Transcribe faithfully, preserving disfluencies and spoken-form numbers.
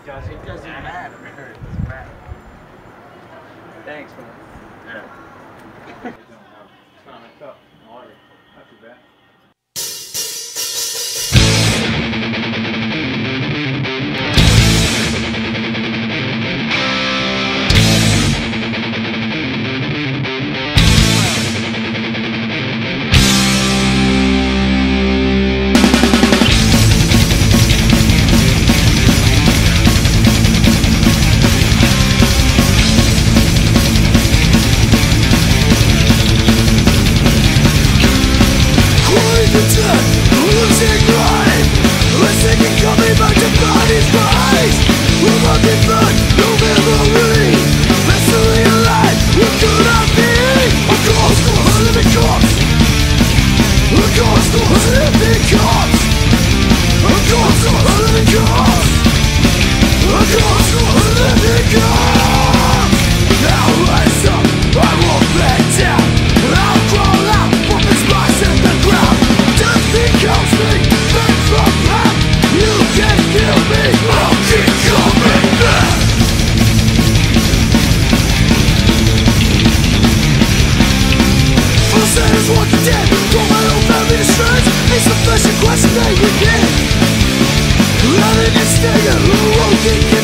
doesn't, it doesn't matter. It doesn't matter. Thanks, man. Yeah. It's not messed up. I like it. Not too bad. Losing life, we're thinking coming back to body's rise. We're looking back, no memory. Mentally alive, what could I be? A ghost of a living corpse. A ghost of a living corpse. A ghost of a living corpse. A ghost of a living corpse. Now rise up, I won't back down. I'll crawl out from this box in the ground. Death becomes me, back from back. You can't kill me, I'll keep coming back. First that is walking dead, from my own family to friends. It's the first question that you get. Running and staying, who won't get